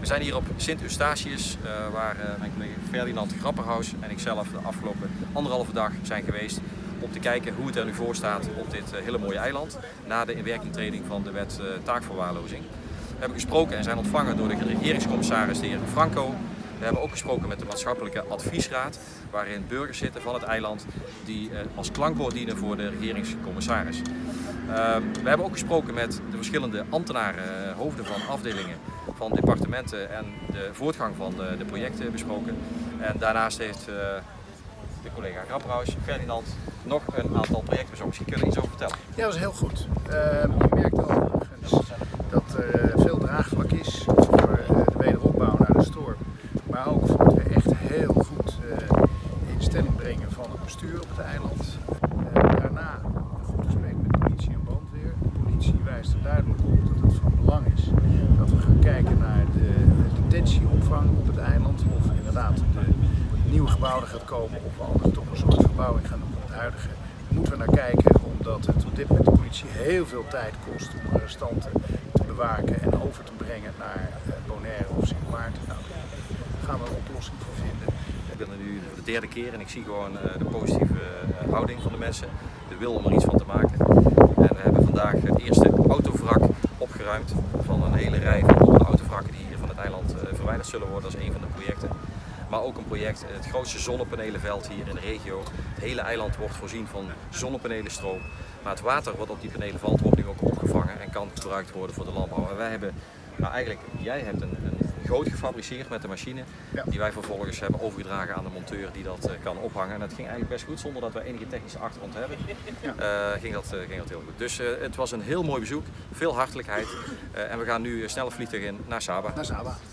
We zijn hier op Sint Eustatius, waar mijn collega Ferdinand Grapperhaus en ikzelf de afgelopen anderhalve dag zijn geweest om te kijken hoe het er nu voor staat op dit hele mooie eiland na de inwerkingtreding van de wet taakverwaarlozing. We hebben gesproken en zijn ontvangen door de regeringscommissaris, de heer Franco. We hebben ook gesproken met de maatschappelijke adviesraad, waarin burgers zitten van het eiland die als klankbord dienen voor de regeringscommissaris. We hebben ook gesproken met de verschillende ambtenaren, hoofden van afdelingen, van departementen en de voortgang van de projecten besproken. En daarnaast heeft de collega Grapperhaus, Ferdinand, nog een aantal projecten bezocht. Misschien kunnen we iets over vertellen. Ja, dat is heel goed. Je merkt overigens dat er veel draagvlak is voor de wederopbouw na de storm. Maar ook voor het echt heel goed in stelling brengen van het bestuur op het eiland. Daarna een goed gesprek met politie en brandweer. De politie wijst er duidelijk op dat het van belang is dat we gaan kijken naar de detentieopvang op het eiland. Of inderdaad de nieuwe gebouwen gaat komen of we anders toch een soort verbouwing gaan doen op het huidige. Daar moeten we naar kijken omdat het op dit moment de politie heel veel tijd kost om arrestanten te bewaken en over te brengen naar Bonaire of Sint Maarten. Nou, daar gaan we een oplossing voor vinden. Ik ben er nu voor de derde keer en ik zie gewoon de positieve houding van de mensen, de wil om er iets van te maken. En we hebben vandaag het eerste autovrak opgeruimd van een hele rij van honderden autovrakken die hier van het eiland verwijderd zullen worden. Dat is een van de projecten. Maar ook een project, het grootste zonnepanelenveld hier in de regio. Het hele eiland wordt voorzien van zonnepanelenstroom. Maar het water wat op die panelen valt, wordt nu ook opgevangen en kan gebruikt worden voor de landbouw. En wij hebben, nou eigenlijk, jij hebt een goot gefabriceerd met de machine, die wij vervolgens hebben overgedragen aan de monteur die dat kan ophangen. En dat ging eigenlijk best goed, zonder dat we enige technische achtergrond hebben. Ging dat heel goed. Dus het was een heel mooi bezoek, veel hartelijkheid. En we gaan nu snel vliegen in naar Saba.